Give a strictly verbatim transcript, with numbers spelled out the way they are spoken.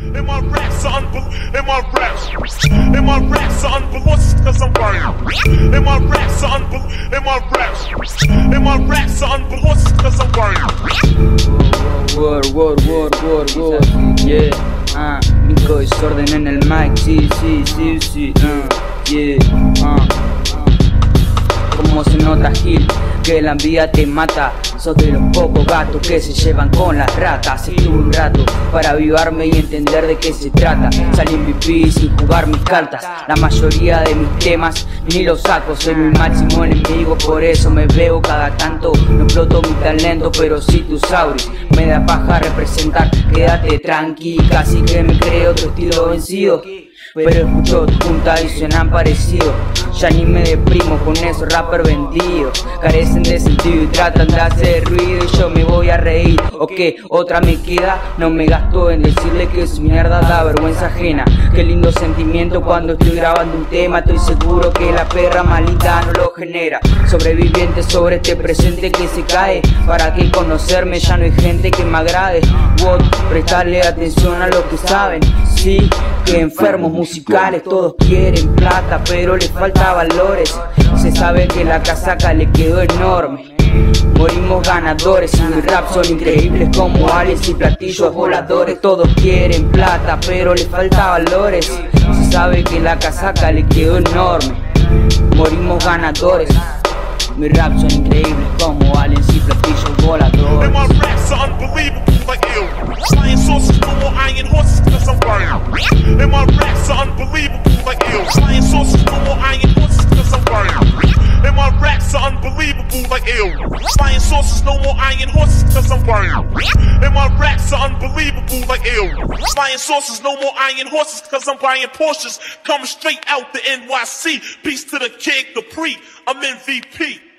And my raps are unbelievable. And my raps, and my raps are unbelievable cause I'm burning. And my raps are unbelievable. And my raps, and my raps are unbelievable cause I'm burning. Word, word, word, word, word, yeah. Ah, Nico desorden en el mic, sí, sí, sí, sí, uh, yeah, ah. Como se nota, Gil, que la envidia te mata. Sos de los pocos gatos que se llevan con las ratas. Estuve un rato para avivarme y entender de qué se trata. Salí M V P sin jugar mis cartas. La mayoría de mis temas ni los saco. Soy mi máximo enemigo, por eso me veo cada tanto. No exploto mi talento, pero sí tus auris. Me da paja representar, quédate tranqui. Casi que me creo otro estilo vencido, pero escucho tu punta y suenan parecido. Ya ni me deprimo con esos rappers vendidos. Carecen de sentido y tratan de hacer ruido. Y yo me voy a reír, o que otra me queda. No me gasto en decirle que su mierda da vergüenza ajena. Qué lindo sentimiento cuando estoy grabando un tema. Estoy seguro que la perra malita no lo genera. Sobreviviente sobre este presente que se cae. Para que conocerme ya no hay gente que me agrade. What? Prestarle atención a lo que saben. Sí, que enfermos musicales todos quieren plata, pero les falta valores. Se sabe que la casaca le quedó enorme. Morimos ganadores y mis raps son increíbles como aliens y platillos voladores. Todos quieren plata, pero les falta valores. Se sabe que la casaca le quedó enorme. Morimos ganadores. Mis raps son increíbles como aliens y platillos voladores. And my raps are unbelievable like ill. Flying saucers, no more iron horses cause I'm burning. And my raps are unbelievable like ill. Flying saucers, no more iron horses cause I'm burning. And my raps are unbelievable like ill. Flying saucers, no more iron horses cause I'm burning. And my raps are unbelievable like ill. Flying saucers, no more iron horses cause I'm buying Porsches. Coming straight out the N Y C. Peace to the Kid Capri, I'm M V P.